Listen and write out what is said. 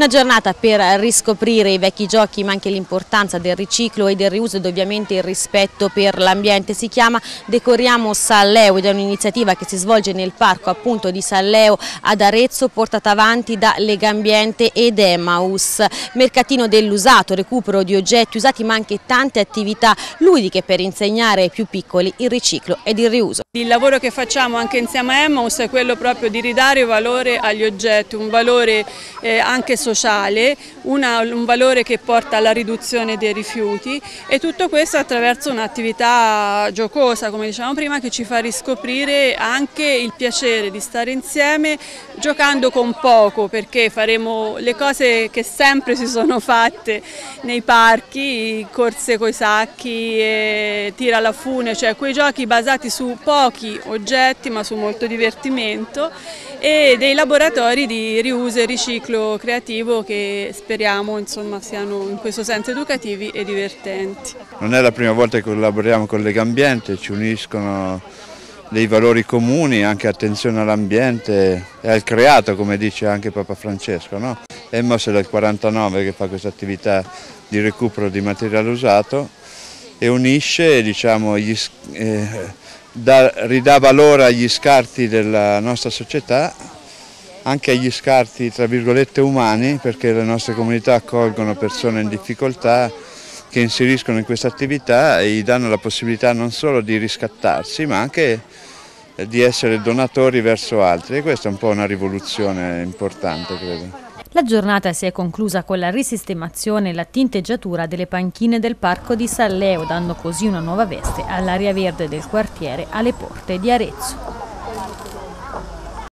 Una giornata per riscoprire i vecchi giochi, ma anche l'importanza del riciclo e del riuso ed ovviamente il rispetto per l'ambiente. Si chiama Decoriamo Salleo ed è un'iniziativa che si svolge nel parco appunto di Salleo ad Arezzo, portata avanti da Legambiente ed Emmaus. Mercatino dell'usato, recupero di oggetti usati, ma anche tante attività ludiche per insegnare ai più piccoli il riciclo ed il riuso. Il lavoro che facciamo anche insieme a Emmaus è quello proprio di ridare valore agli oggetti, un valore anche sociale, un valore che porta alla riduzione dei rifiuti, e tutto questo attraverso un'attività giocosa, come dicevamo prima, che ci fa riscoprire anche il piacere di stare insieme giocando con poco, perché faremo le cose che sempre si sono fatte nei parchi, corse coi sacchi, tira alla fune, cioè quei giochi basati su pochi oggetti ma su molto divertimento, e dei laboratori di riuso e riciclo creativo che speriamo insomma siano in questo senso educativi e divertenti. Non è la prima volta che collaboriamo con Legambiente, ci uniscono dei valori comuni, anche attenzione all'ambiente e al creato, come dice anche Papa Francesco, no? Emmaus è dal 49 che fa questa attività di recupero di materiale usato e unisce, diciamo, ridà valore agli scarti della nostra società, anche agli scarti tra virgolette umani, perché le nostre comunità accolgono persone in difficoltà che inseriscono in questa attività e gli danno la possibilità non solo di riscattarsi ma anche di essere donatori verso altri, e questa è un po' una rivoluzione importante, credo. La giornata si è conclusa con la risistemazione e la tinteggiatura delle panchine del parco di Salleo, dando così una nuova veste all'area verde del quartiere alle porte di Arezzo.